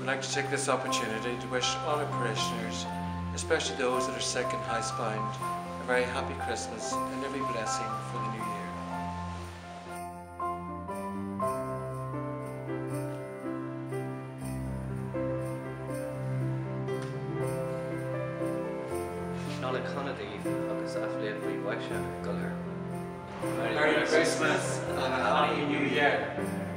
like to take this opportunity to wish all our parishioners, especially those that are sick and housebound, a very happy Christmas and every blessing for the new year. Nola Conadí agus afliad bhui baise gulher. Merry Christmas and a Happy New Year.